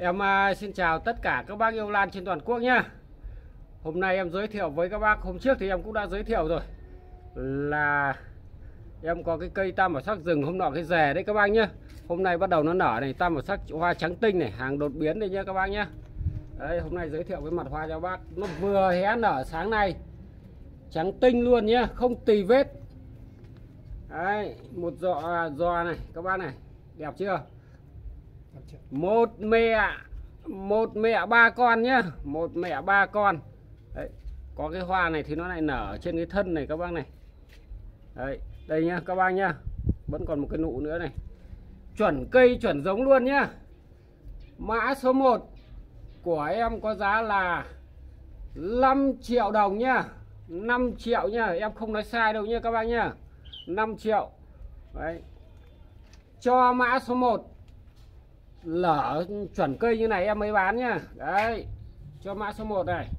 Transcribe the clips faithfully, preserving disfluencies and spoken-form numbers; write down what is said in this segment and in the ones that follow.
Em uh, xin chào tất cả các bác yêu lan trên toàn quốc nhá. Hôm nay em giới thiệu với các bác, hôm trước thì em cũng đã giới thiệu rồi, là em có cái cây tam bảo sắc rừng hôm nọ cái rè đấy các bác nhá. Hôm nay bắt đầu nó nở này, tam bảo sắc hoa trắng tinh này, hàng đột biến đây nhá các bác nhá. Đấy, hôm nay giới thiệu cái mặt hoa cho bác, nó vừa hé nở sáng nay, trắng tinh luôn nhá, không tì vết. Đấy, một giọ giò này các bác này, đẹp chưa? Một mẹ một mẹ ba con nhá, một mẹ ba con. Đấy, có cái hoa này thì nó lại nở trên cái thân này các bác này. Đấy, đây nhá các bác nhá, vẫn còn một cái nụ nữa này, chuẩn cây chuẩn giống luôn nhá. Mã số một của em có giá là năm triệu đồng nhá, năm triệu nhá, em không nói sai đâu nhá các bác nhá, năm triệu. Đấy, cho mã số một lở chuẩn cây như này em mới bán nhá. Đấy, cho mã số một này.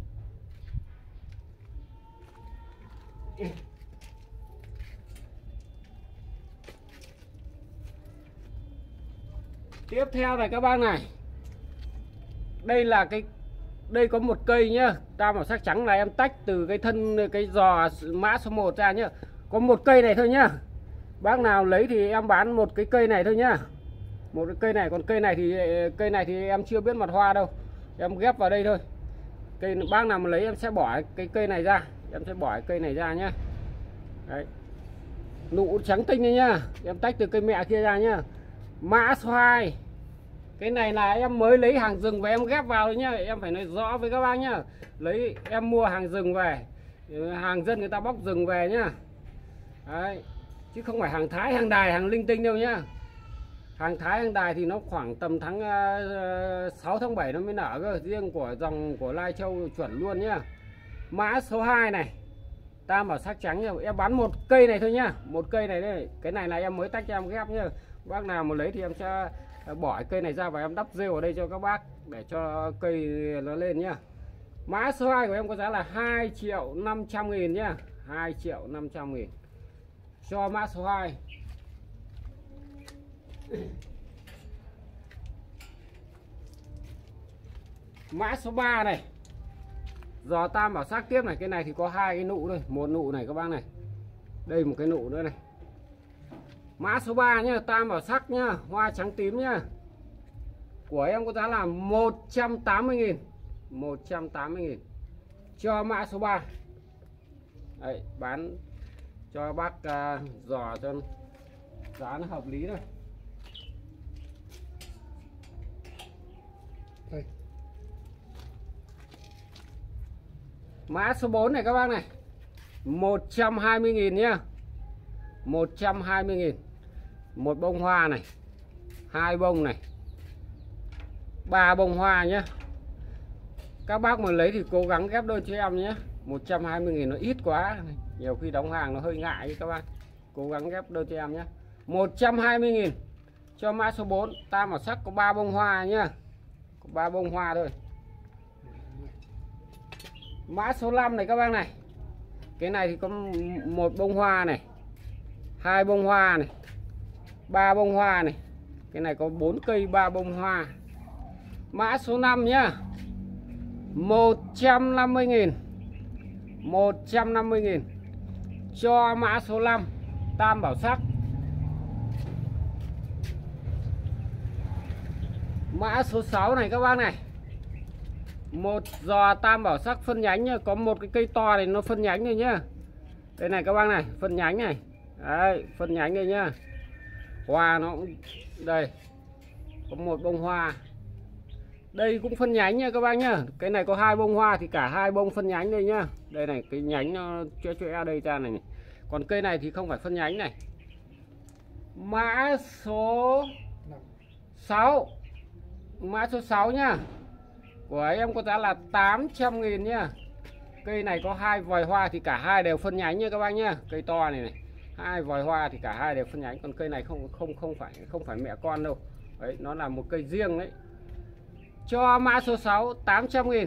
Tiếp theo này các bác này, đây là cái, đây có một cây nhá, tam bảo sắc trắng là em tách từ cái thân cái giò mã số một ra nhá. Có một cây này thôi nhá, bác nào lấy thì em bán một cái cây này thôi nhá, một cái cây này. Còn cây này thì cây này thì em chưa biết mặt hoa đâu, em ghép vào đây thôi. Cây bác nào mà lấy em sẽ bỏ cái cây này ra, em sẽ bỏ cái cây này ra nhá. Đấy, nụ trắng tinh này nhá, em tách từ cây mẹ kia ra nhá. Mã số hai, cái này là em mới lấy hàng rừng và em ghép vào đấy nhá, em phải nói rõ với các bác nhá. Lấy em mua hàng rừng về, hàng dân người ta bóc rừng về nhá. Đấy, chứ không phải hàng Thái, hàng Đài, hàng linh tinh đâu nhá. Hàng Thái, hàng Đài thì nó khoảng tầm tháng uh, sáu tháng bảy nó mới nở cơ. Riêng của dòng của Lai Châu chuẩn luôn nhá. Mã số hai này, tam bảo sắc trắng nhá. Em bán một cây này thôi nhá, một cây này đây. Cái này là em mới tách cho em ghép nhá. Bác nào mà lấy thì em sẽ bỏ cây này ra và em đắp rêu ở đây cho các bác, để cho cây nó lên nhá. Mã số hai của em có giá là hai triệu năm trăm nghìn nhá, hai triệu năm trăm nghìn cho mã số hai. Mã số ba này, giò tam bảo sắc tiếp này. Cái này thì có hai cái nụ thôi, một nụ này các bác này, đây một cái nụ nữa này. Mã số ba nhá, tam bảo sắc nhá, hoa trắng tím nhá, của em có giá là một trăm tám mươi nghìn, một trăm tám mươi nghìn cho mã số ba. Đấy, bán cho bác uh, giò cho giá nó hợp lý thôi. Đây. Mã số bốn này các bác này, một trăm hai mươi nghìn nhá, một trăm hai mươi nghìn. Một bông hoa này, hai bông này, ba bông hoa nhé. Các bác mà lấy thì cố gắng ghép đơn cho em nhé. Một trăm hai mươi nghìn nó ít quá, nhiều khi đóng hàng nó hơi ngại các bác. Cố gắng ghép đơn cho em nhé. Một trăm hai mươi nghìn cho mã số bốn. Tam bảo sắc có ba bông hoa nhá, có ba bông hoa thôi. Mã số năm này các bác này, cái này thì có một bông hoa này, hai bông hoa này, ba bông hoa này. Cái này có bốn cây ba bông hoa. Mã số năm nhá, một trăm năm mươi nghìn, một trăm năm mươi nghìn cho mã số năm tam bảo sắc. Mã số sáu này các bác này, một giò tam bảo sắc phân nhánh nhá. Có một cái cây to này nó phân nhánh rồi nhá. Đây này các bác này, phân nhánh này. Đấy, phân nhánh đây nhá. Hoa nó cũng đây, có một bông hoa. Đây cũng phân nhánh nha các bác nhá. Cái này có hai bông hoa thì cả hai bông phân nhánh đây nhá. Đây này, cái nhánh nó chue chue đây ra này, này. Còn cây này thì không phải phân nhánh này. Mã số sáu, mã số sáu nhá, của em có giá là tám trăm nghìn nhá. Cây này có hai vòi hoa thì cả hai đều phân nhánh nha các bác nhá. Cây to này này, hai vòi hoa thì cả hai đều phân nhánh. Còn cây này không không không phải không phải mẹ con đâu. Đấy, nó là một cây riêng đấy. Cho mã số sáu tám trăm nghìn.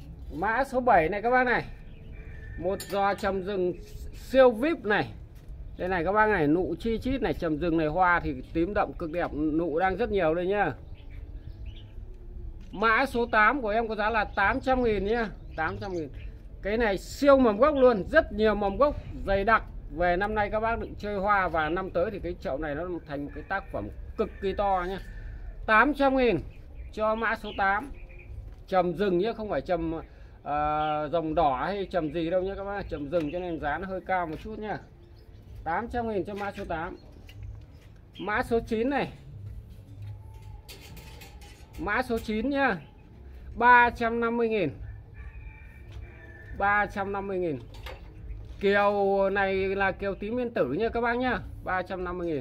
Mã số bảy này các bác này, một giò trồng rừng siêu vip này, Đây này các bác này, nụ chi chít này, trầm rừng này, hoa thì tím đậm cực đẹp, nụ đang rất nhiều đây nhá. Mã số tám của em có giá là tám trăm nghìn nhá, tám trăm nghìn. Cái này siêu mầm gốc luôn, rất nhiều mầm gốc dày đặc. Về năm nay các bác định chơi hoa và năm tới thì cái chậu này nó thành một cái tác phẩm cực kỳ to nhá. tám trăm nghìn cho mã số tám. Trầm rừng nhá, không phải trầm uh, rồng đỏ hay trầm gì đâu nhá các bác, trầm rừng cho nên giá nó hơi cao một chút nhá. tám trăm nghìn cho mã số tám. Mã số chín này. Mã số chín nhá, ba trăm năm mươi nghìn. ba trăm năm mươi nghìn. Kiều này là kiều tím yên tử nha các bác nhá, ba trăm năm mươi nghìn.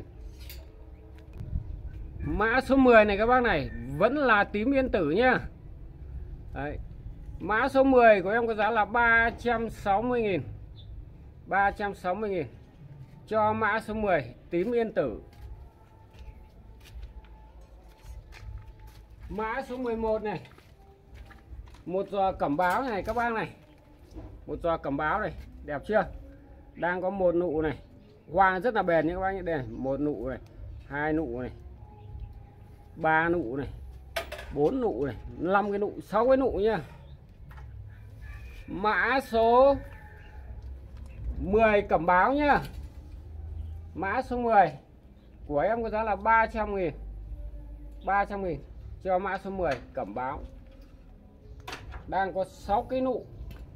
Mã số mười này các bác này, vẫn là tím yên tử nhá. Đấy. Mã số mười của em có giá là ba trăm sáu mươi nghìn. ba trăm sáu mươi nghìn cho mã số mười, tím yên tử. Mã số mười một này, một giò cẩm báo này các bác này, một giò cẩm báo này, đẹp chưa? Đang có một nụ này, hoa rất là bền nha các bác nhé. Đây này, một nụ này, hai nụ này, ba nụ này, bốn nụ này, năm cái nụ, sáu cái nụ nha. Mã số mười cẩm báo nhá. Mã số mười của em có giá là ba trăm nghìn. ba trăm nghìn cho mã số mười cẩm báo. Đang có sáu cái nụ.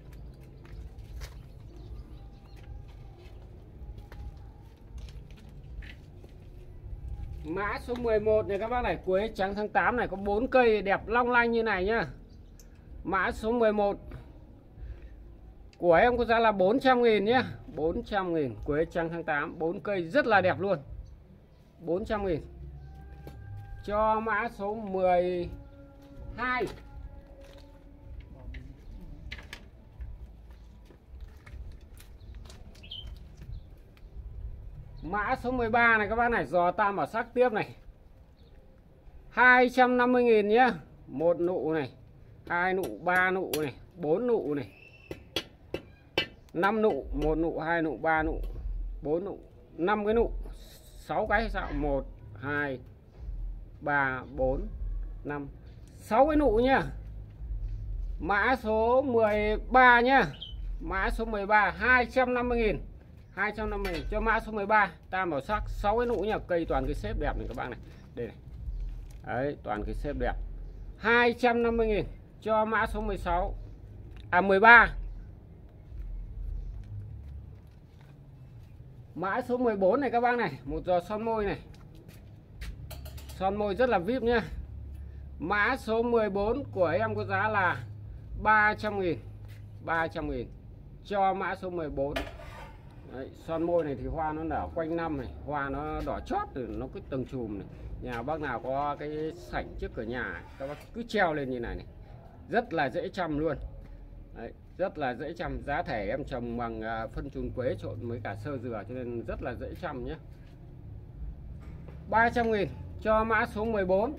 Mã số mười một này các bác này, quế trắng tháng tám này, có bốn cây đẹp long lanh như này nhá. Mã số mười một của em có giá là bốn trăm nghìn nhé, bốn trăm nghìn, quế trắng tháng tám, bốn cây rất là đẹp luôn. bốn trăm nghìn cho mã số mười hai. Mã số mười ba này các bác này, giò tam bảo sắc tiếp này, hai trăm năm mươi nghìn nhé. Một nụ này, hai nụ, ba nụ này, bốn nụ này, năm nụ, một nụ, hai nụ, ba nụ, bốn nụ, năm cái nụ, sáu cái hay sao? một, hai, ba, bốn, năm, sáu cái nụ nhá. Mã số mười ba nhá. Mã số mười ba hai trăm năm mươi nghìn. hai trăm năm mươi nghìn cho mã số mười ba, tam bảo sắc, sáu cái nụ nhá, cây toàn cái xếp đẹp này các bạn này. Đây này. Đấy, toàn cái xếp đẹp. hai trăm năm mươi nghìn cho mã số mười sáu. À mười ba. Mã số mười bốn này các bác này, một giò son môi này. Son môi rất là vip nhá. Mã số mười bốn của em có giá là ba trăm nghìn. ba trăm nghìn cho mã số mười bốn. Đấy, son môi này thì hoa nó nở quanh năm này, hoa nó đỏ chót rồi nó cứ từng chùm này. Nhà bác nào có cái sảnh trước cửa nhà, các bác cứ treo lên như này này, rất là dễ chăm luôn. Đấy, rất là dễ chăm. Giá thể em trồng bằng phân chùn quế trộn với cả sơ dừa cho nên rất là dễ chăm nhé. ba trăm nghìn cho mã số mười bốn.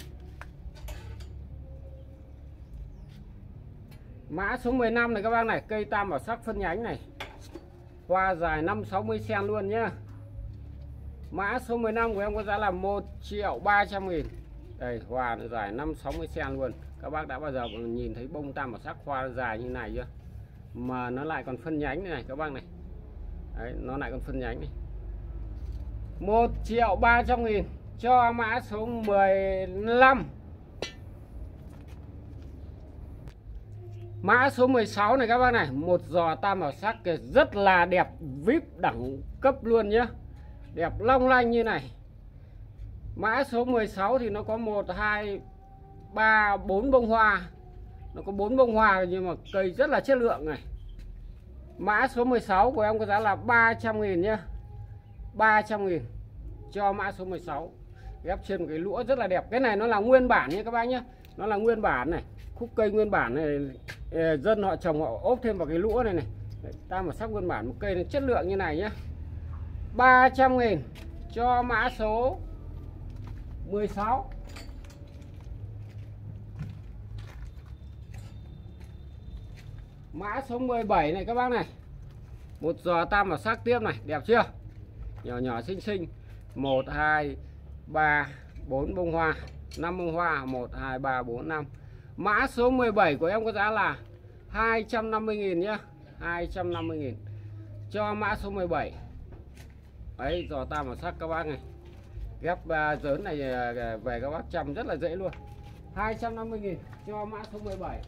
Mã số mười lăm này các bác này, cây tam bảo sắc phân nhánh này, hoa dài năm sáu mươi xen luôn nhá. Mã số mười lăm của em có giá là một triệu ba trăm nghìn. Đây, hoa nó dài năm sáu mươi xen luôn. Các bác đã bao giờ nhìn thấy bông tam bảo sắc hoa dài như này chưa? Mà nó lại còn phân nhánh này, này các bác này. Đấy, nó lại còn phân nhánh này. một triệu ba trăm nghìn cho mã số mười lăm. Mã số mười sáu này các bác này, một giò tam bảo sắc rất là đẹp, vip đẳng cấp luôn nhé. Đẹp long lanh như này. Mã số mười sáu thì nó có một, hai, ba, bốn bông hoa. Nó có bốn bông hoa nhưng mà cây rất là chất lượng này. Mã số mười sáu của em có giá là ba trăm nghìn nhé. ba trăm nghìn cho mã số mười sáu. Ghép trên một cái lũa rất là đẹp. Cái này nó là nguyên bản nha các bác nhé. Nó là nguyên bản này. Khúc cây nguyên bản này, dân họ trồng họ ốp thêm vào cái lũa này này. Ta mà sắc nguyên bản một cây nó chất lượng như này nhé. ba trăm nghìn cho mã số mười sáu. Mã số mười bảy này các bác này, một giò tam bảo sắc tiếp này, đẹp chưa? nhỏ nhỏ xinh xinh. Một hai ba bốn bông hoa, năm bông hoa, một hai ba bốn năm. Mã số mười bảy của em có giá là hai trăm năm mươi nghìn nhá, hai trăm năm mươi nghìn cho mã số mười bảy. Đấy, giò tam màu sắc các bác này. Ghép uh, dớn này uh, về các bác chăm rất là dễ luôn. hai trăm năm mươi nghìn cho mã số mười bảy.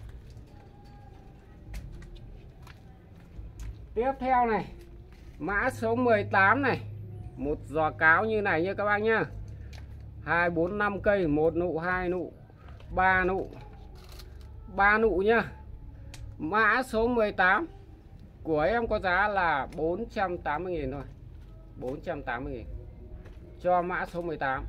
Tiếp theo này, mã số mười tám này. Một giò cáo như này nha các bác nhá. hai bốn năm cây, một nụ, hai nụ, ba nụ. ba nụ nhá. Mã số mười tám của em có giá là bốn trăm tám mươi nghìn thôi. bốn trăm tám mươi nghìn cho mã số mười tám.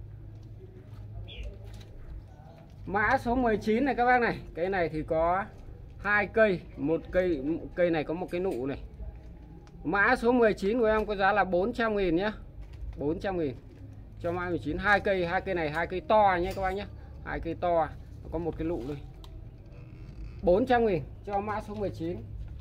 Mã số mười chín này các bác này. Cái này thì có hai cây, một cây cây này có một cái nụ này. Mã số mười chín của em có giá là bốn trăm nghìn nhé. bốn trăm nghìn cho mã mười chín. Hai cây, hai cây này hai cây to nhé các bác nhé. Hai cây to, có một cái nụ thôi. bốn trăm nghìn cho mã số mười chín.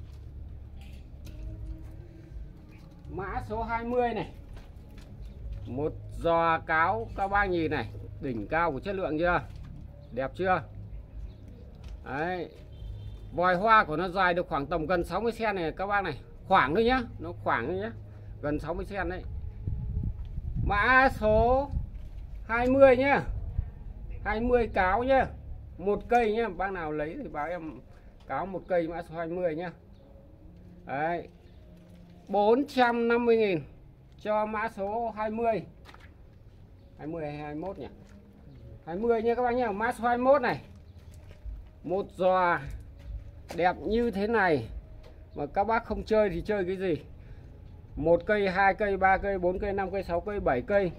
Mã số hai mươi này. Một giò cáo các bác nhìn này, đỉnh cao của chất lượng chưa? Đẹp chưa? Đấy. Vòi hoa của nó dài được khoảng tầm gần sáu mươi xăng-ti-mét này các bác này. Khoảng thôi nhá, nó khoảng thôi nhá. Gần sáu mươi xăng-ti-mét đấy. Mã số hai mươi nhá. hai mươi cáo nhá. Một cây nhá, bác nào lấy thì báo em cáo một cây mã số hai mươi nhá. Đấy. bốn trăm năm mươi nghìn cho mã số hai mươi. hai mươi hay hai mươi mốt nhỉ? hai mươi nha các bác nhá. Mã số hai mươi mốt này. Một giò đẹp như thế này mà các bác không chơi thì chơi cái gì? Một cây, hai cây, ba cây, bốn cây, năm cây, sáu cây, bảy cây.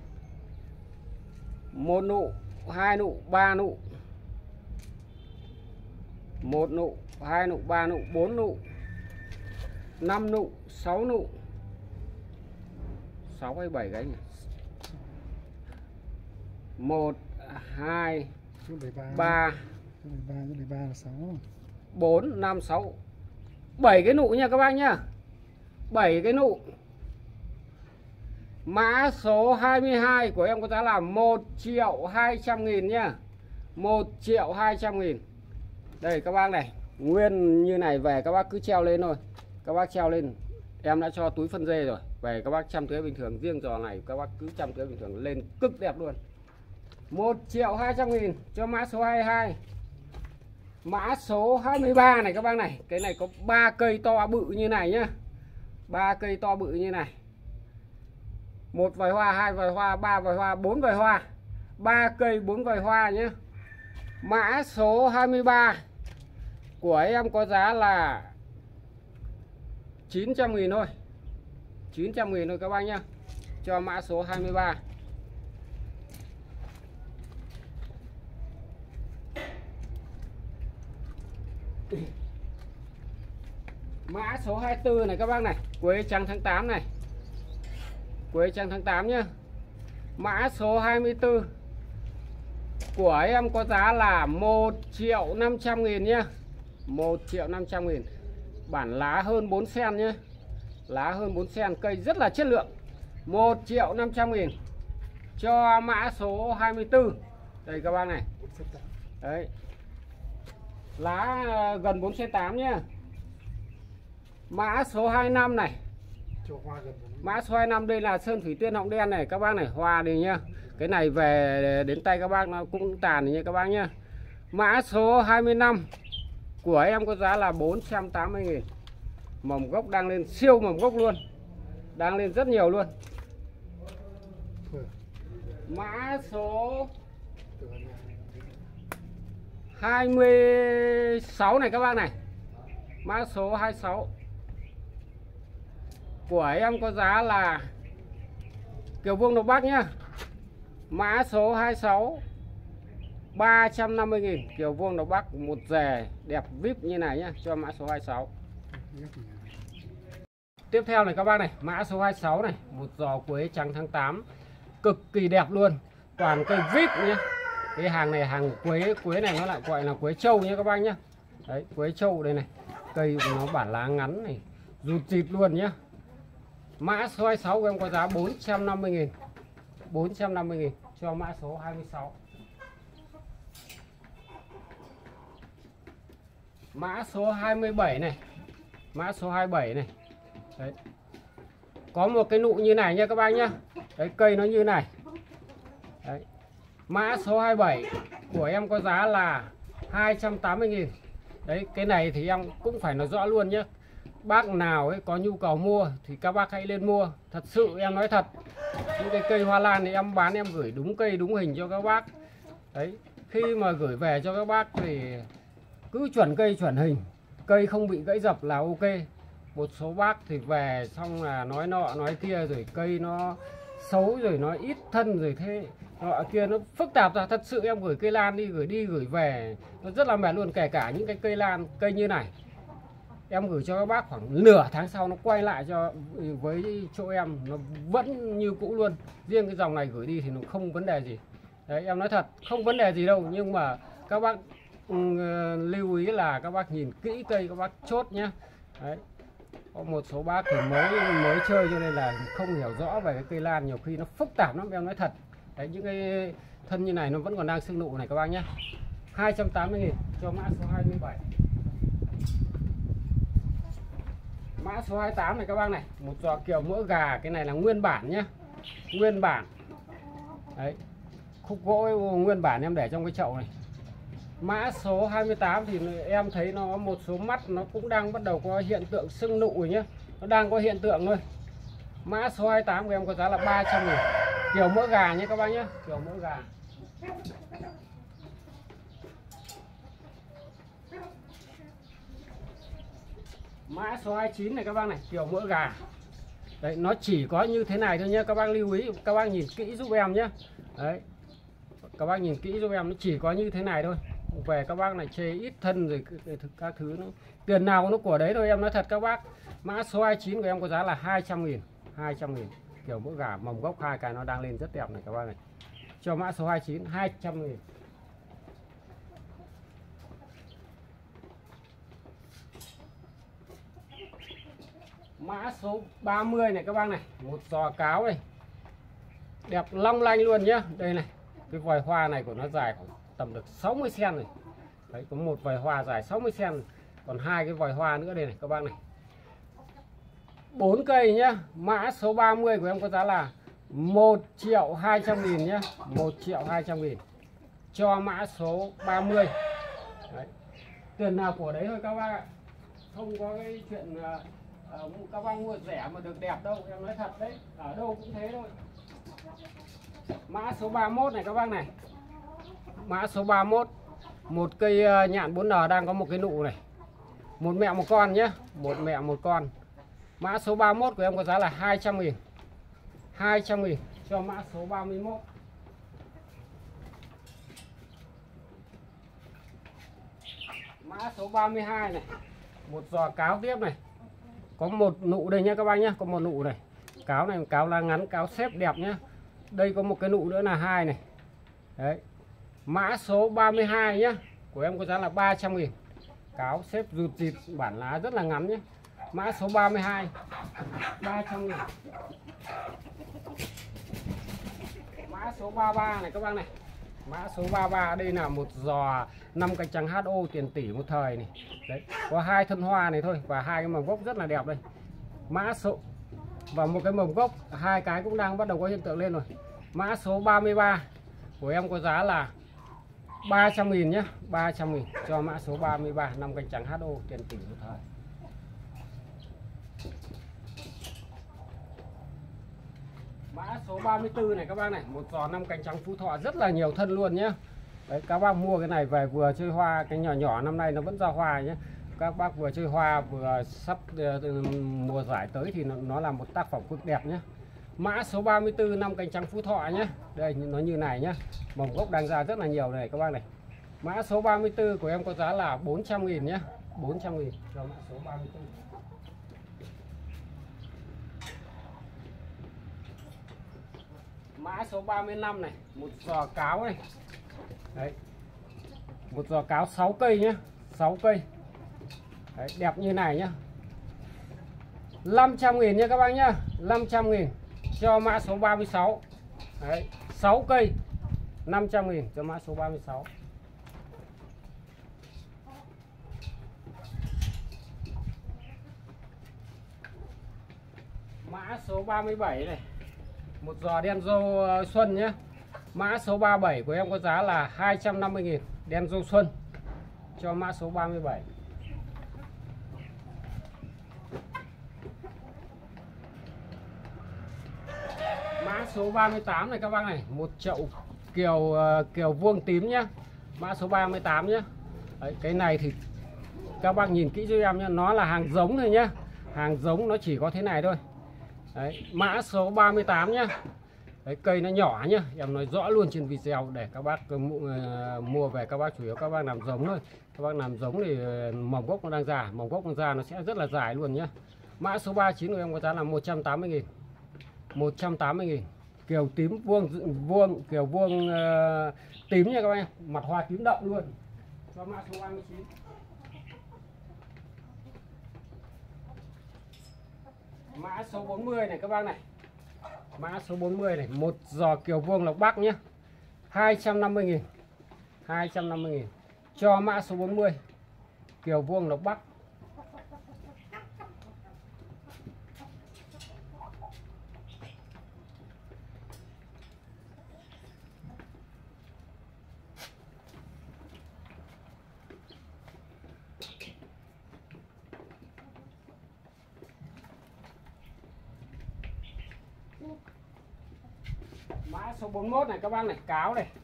Một nụ, hai nụ, ba nụ. Một nụ, hai nụ, ba nụ, bốn nụ. Năm nụ, sáu nụ. Sáu hay bảy cái nhỉ? Một, hai, ba, bốn, năm, sáu, bảy cái nụ nha các bác nhá. bảy cái nụ. Mã số hai mươi hai của em có giá là một triệu hai trăm nghìn nhá. một triệu hai trăm nghìn. Đây các bác này, nguyên như này về các bác cứ treo lên thôi. Các bác treo lên. Em đã cho túi phân dê rồi. Về các bác chăm tưới bình thường. Riêng giò này các bác cứ chăm tưới bình thường lên cực đẹp luôn. một triệu hai trăm nghìn cho mã số hai mươi hai. Mã số hai mươi ba này các bác này. Cái này có ba cây to bự như này nhá. ba cây to bự như này. Một vòi hoa, hai vòi hoa, ba vòi hoa, bốn vòi hoa. ba cây bốn vòi hoa nhé. Mã số hai mươi ba của em có giá là chín trăm nghìn thôi. chín trăm nghìn thôi các bác nhá. Cho mã số hai mươi ba. Mã số hai mươi tư này các bác này. Quế trắng tháng tám này. Quế trắng tháng tám nhá. Mã số hai mươi tư của em có giá là một triệu năm trăm nghìn nhá. một triệu năm trăm nghìn. Bản lá hơn bốn xăng-ti-mét nhá. Lá hơn bốn xăng-ti-mét, cây rất là chất lượng. một triệu năm trăm nghìn cho mã số hai mươi tư. Đây các bác này. Đấy. Lá gần bốn xăng-ti-mét nhá. Mã số hai mươi lăm này. Mã số hai mươi lăm đây là sơn thủy tiên họng đen này các bác này, hoa đi nhá. Cái này về đến tay các bác nó cũng tàn như các bác nhá. Mã số hai mươi lăm của em có giá là bốn trăm tám mươi nghìn. Mầm gốc đang lên siêu mầm gốc luôn. Đang lên rất nhiều luôn. Mã số hai mươi sáu này các bác này. Mã số hai mươi sáu của em có giá là Kiều Vương Đông Bắc nhá. Mã số hai mươi sáu ba trăm năm mươi nghìn. Kiều Vương Đông Bắc một rề đẹp vip như này nhá. Cho mã số hai mươi sáu. Tiếp theo này các bác này. Mã số hai mươi sáu này. Một giò quế trắng tháng tám. Cực kỳ đẹp luôn. Toàn cây vip nhá. Cái hàng này hàng quế. Quế này nó lại gọi là quế trâu nhá các bác nhá. Đấy quế trâu đây này. Cây của nó bản lá ngắn này. Rụt chịt luôn nhá. Mã số hai mươi sáu của em có giá bốn trăm năm mươi nghìn. bốn trăm năm mươi nghìn cho mã số hai mươi sáu. Mã số hai mươi bảy này. Mã số hai mươi bảy này. Đấy. Có một cái nụ như này nha các bác nhá. Đấy, cây nó như này. Đấy. Mã số hai mươi bảy của em có giá là hai trăm tám mươi nghìn. Đấy, cái này thì em cũng phải nói rõ luôn nhé. Bác nào ấy có nhu cầu mua thì các bác hãy lên mua. Thật sự em nói thật, những cái cây hoa lan thì em bán em gửi đúng cây đúng hình cho các bác. Đấy, khi mà gửi về cho các bác thì cứ chuẩn cây chuẩn hình, cây không bị gãy dập là ok. Một số bác thì về xong là nói nọ nói kia, rồi cây nó xấu, rồi nói ít thân, rồi thế nọ kia nó phức tạp ra. Thật sự em gửi cây lan đi gửi đi gửi về nó rất là mệt luôn. Kể cả những cái cây lan cây như này em gửi cho các bác khoảng nửa tháng sau nó quay lại cho với chỗ em nó vẫn như cũ luôn. Riêng cái dòng này gửi đi thì nó không vấn đề gì. Đấy, em nói thật không vấn đề gì đâu. Nhưng mà các bác uh, lưu ý là các bác nhìn kỹ cây các bác chốt nhé. Đấy. Có một số bác thì mới mới chơi cho nên là không hiểu rõ về cái cây lan, nhiều khi nó phức tạp lắm em nói thật. Đấy, những cái thân như này nó vẫn còn đang sưng nụ này các bác nhé. hai trăm tám mươi nghìn cho mã số hai mươi bảy. Mã số hai mươi tám này các bác này, một giò kiểu mỡ gà, cái này là nguyên bản nhé. Nguyên bản. Đấy. Khúc gỗ nguyên bản em để trong cái chậu này. Mã số hai mươi tám thì em thấy nó một số mắt nó cũng đang bắt đầu có hiện tượng sưng nụ rồi nhé. Nó đang có hiện tượng thôi. Mã số hai mươi tám của em có giá là ba trăm nghìn. Kiểu mỡ gà nhé các bác nhé. Kiểu mỡ gà. Mã số hai mươi chín này các bác này, kiểu mỡ gà. Đấy, nó chỉ có như thế này thôi nhé. Các bác lưu ý, các bác nhìn kỹ giúp em nhé. Đấy. Các bác nhìn kỹ giúp em, nó chỉ có như thế này thôi. Về các bác này chê ít thân rồi các thứ nó tiền nào nó của đấy thôi em nói thật các bác. Mã số hai mươi chín của em có giá là hai trăm nghìn. hai trăm nghìn kiểu mỡ gà, mầm gốc hai cái nó đang lên rất đẹp này các bác này. Cho mã số hai mươi chín hai trăm nghìn. Mã số ba mươi này các bác này, một giò cáo này. Đẹp long lanh luôn nhá. Đây này, cái vòi hoa này của nó dài khoảng tầm được sáu mươi xăng này. Đấy, có một vòi hoa dài sáu mươi xăng, còn hai cái vòi hoa nữa đây này các bác này. Bốn cây nhá. Mã số ba mươi của em có giá là một triệu hai trăm nghìn nhá. một triệu hai trăm nghìn cho mã số ba mươi. Đấy. Tiền nào của đấy thôi các bác ạ. Không có cái chuyện uh, uh, các bác mua rẻ mà được đẹp đâu, em nói thật đấy. Ở đâu cũng thế thôi. Mã số ba mươi mốt này các bác này. Mã số ba mươi mốt, một cây nhạn bốn N đang có một cái nụ này. Một mẹ một con nhé. Một mẹ một con. Mã số ba mươi mốt của em có giá là hai trăm nghìn. hai trăm nghìn cho mã số ba mươi mốt. Mã số ba mươi hai này, một giò cáo tiếp này. Có một nụ đây nhé các bác nhé. Có một nụ này. Cáo này cáo lá ngắn, cáo xếp đẹp nhé. Đây có một cái nụ nữa là hai này. Đấy. Mã số ba mươi hai nhé. Của em có giá là ba trăm nghìn. Cáo xếp rụt rịt, bản lá rất là ngắn nhé. Mã số ba mươi hai ba trăm nghìn. Mã số ba mươi ba này các bác này. Mã số ba mươi ba đây là một giò năm cánh trắng hát o tiền tỷ một thời này. Đấy, có hai thân hoa này thôi và hai cái mầm gốc rất là đẹp đây. Mã số và một cái mầm gốc, hai cái cũng đang bắt đầu có hiện tượng lên rồi. Mã số ba mươi ba của em có giá là ba trăm nghìn nhé. ba trăm nghìn cho mã số ba mươi ba, năm cánh trắng hát o tiền tỷ một thời. Mã số ba mươi tư này các bác này, một giò năm cánh trắng Phú Thọ rất là nhiều thân luôn nhé. Đấy, các bác mua cái này về vừa chơi hoa, cái nhỏ nhỏ năm nay nó vẫn ra hoa nhé. Các bác vừa chơi hoa vừa sắp uh, mùa giải tới thì nó, nó là một tác phẩm cực đẹp nhé. Mã số ba mươi tư năm cánh trắng Phú Thọ nhé. Đây nó như này nhé. Mầm gốc đang ra rất là nhiều này các bác này. Mã số ba mươi tư của em có giá là bốn trăm nghìn nhé. bốn trăm nghìn cho mã số ba mươi tư. Mã số ba mươi lăm này, một giò cáo này. Đấy. Một giò cáo sáu cây nhé. sáu cây. Đấy, đẹp như này nhé. năm trăm nghìn nha các bác nhá. năm trăm nghìn cho mã số ba mươi sáu. Đấy, sáu cây năm trăm nghìn cho mã số ba mươi sáu. Mã số ba mươi bảy này, một giò đen râu xuân nhé. Mã số ba mươi bảy của em có giá là hai trăm năm mươi nghìn, đen râu xuân cho mã số ba mươi bảy. Mã số ba mươi tám này các bác này, một chậu kiều kiều vuông tím nhá. Mã số ba mươi tám nhá. Đấy, cái này thì các bác nhìn kỹ cho em nhá, nó là hàng giống thôi nhá. Hàng giống nó chỉ có thế này thôi. Đấy, mã số ba mươi tám nhá. Đấy, cây nó nhỏ nhá, em nói rõ luôn trên video để các bác mua về các bác chủ yếu các bác làm giống thôi. Các bác làm giống thì mầm gốc nó đang già, mầm gốc nó già nó sẽ rất là dài luôn nhá. Mã số ba mươi chín của em có giá là một trăm tám mươi nghìn. một trăm tám mươi nghìn. Kiều tím vuông vuông kiều vuông uh, tím nha các bác, mặt hoa tím đậm luôn. Cho mã số ba mươi chín. Mã số bốn mươi này các bác này. Mã số bốn mươi này, một giò kiều vuông lộc Bắc nhé. hai trăm năm mươi nghìn. hai trăm năm mươi nghìn cho mã số bốn mươi. Kiều vuông lộc Bắc. Mã số bốn mươi mốt này các bác này, cáo này.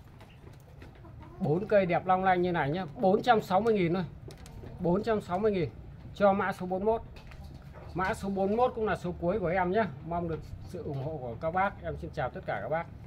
bốn cây đẹp long lanh như này nhá, bốn trăm sáu mươi nghìn thôi. bốn trăm sáu mươi nghìn cho mã số bốn mươi mốt. Mã số bốn mươi mốt cũng là số cuối của em nhé. Mong được sự ủng hộ của các bác. Em xin chào tất cả các bác.